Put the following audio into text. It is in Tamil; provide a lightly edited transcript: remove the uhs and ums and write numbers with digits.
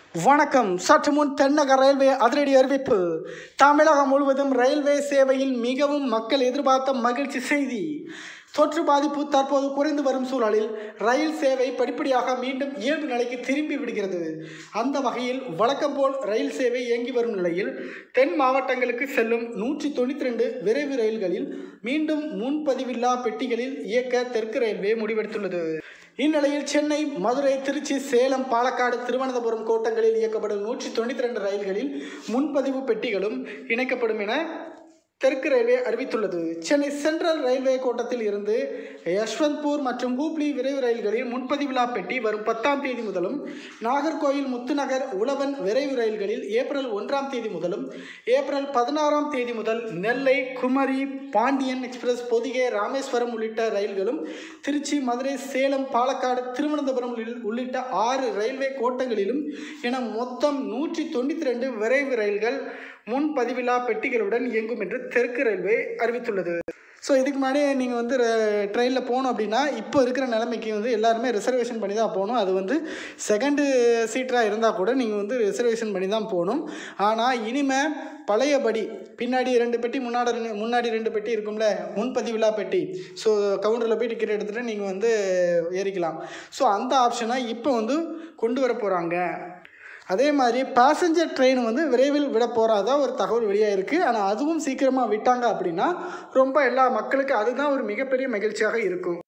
வணக்கம். சற்று முன் தென்னக ரயில்வே அதிரடி அறிவிப்பு. தமிழகம் முழுவதும் ரயில்வே சேவையில் மிகவும் மக்கள் எதிர்பார்த்த மகிழ்ச்சி செய்தி. தொற்று பாதிப்பு தற்போது குறைந்து வரும் சூழலில் ரயில் சேவை படிப்படியாக மீண்டும் இயல்பு நிலைக்கு திரும்பி விடுகிறது. அந்த வகையில் வழக்கம் போல் ரயில் சேவை இயங்கி வரும் நிலையில் தென் மாவட்டங்களுக்கு செல்லும் 192 விரைவு ரயில்களில் மீண்டும் முன்பதிவில்லா பெட்டிகளில் இயக்க தெற்கு ரயில்வே முடிவெடுத்துள்ளது. இந்நிலையில் சென்னை, மதுரை, திருச்சி, சேலம், பாலக்காடு, திருவனந்தபுரம் கோட்டங்களில் இயக்கப்படும் 192 ரயில்களில் முன்பதிவு பெட்டிகளும் இணைக்கப்படும் என தெற்கு ரயில்வே அறிவித்துள்ளது. சென்னை சென்ட்ரல் ரயில்வே கோட்டத்தில் இருந்து யஷ்வந்த்பூர் மற்றும் ஹூப்ளி விரைவு ரயில்களில் முன்பதிவில்லா பெட்டி வரும் 10ஆம் தேதி முதலும், நாகர்கோயில், முத்துநகர், உழவன் விரைவு ரயில்களில் ஏப்ரல் 1ஆம் தேதி முதலும், ஏப்ரல் 16ஆம் தேதி முதல் நெல்லை, குமரி, பாண்டியன் எக்ஸ்பிரஸ், பொதிகை, ராமேஸ்வரம் உள்ளிட்ட ரயில்களும், திருச்சி, மதுரை, சேலம், பாலக்காடு, திருவனந்தபுரம் உள்ளிட்ட 6 ரயில்வே கோட்டங்களிலும் என மொத்தம் 192 விரைவு ரயில்கள் முன்பதிவில்லா பெட்டிகளுடன் இயங்கும் என்று தெற்கு ரயில்வே அறிவித்துள்ளது. ஸோ இதுக்கு முன்னாடி நீங்கள் வந்து ட்ரெயினில் போகணும் அப்படின்னா இப்போ இருக்கிற நிலைமைக்கு வந்து எல்லாருமே ரிசர்வேஷன் பண்ணி தான் போகணும். அது வந்து செகண்டு சீட்டராக இருந்தால் கூட நீங்கள் வந்து ரிசர்வேஷன் பண்ணி தான் போகணும். ஆனால் இனிமேல் பழையபடி பின்னாடி 2 பெட்டி முன்னாடி 2 பெட்டி இருக்கும்ல, முன்பதிவில்லா பெட்டி. ஸோ கவுண்டரில் போய் டிக்கெட் எடுத்துகிட்டு நீங்கள் வந்து ஏறிக்கலாம். ஸோ அந்த ஆப்ஷனை இப்போ வந்து கொண்டு வர போகிறாங்க. அதே மாதிரி பேசஞ்சர் ட்ரெயின் வந்து விரைவில் விட போகிறதா ஒரு தகவல் வெளியாக இருக்குது. ஆனால் அதுவும் சீக்கிரமாக விட்டாங்க அப்படின்னா ரொம்ப எல்லா மக்களுக்கு அதுதான் ஒரு மிகப்பெரிய மகிழ்ச்சியாக இருக்கும்.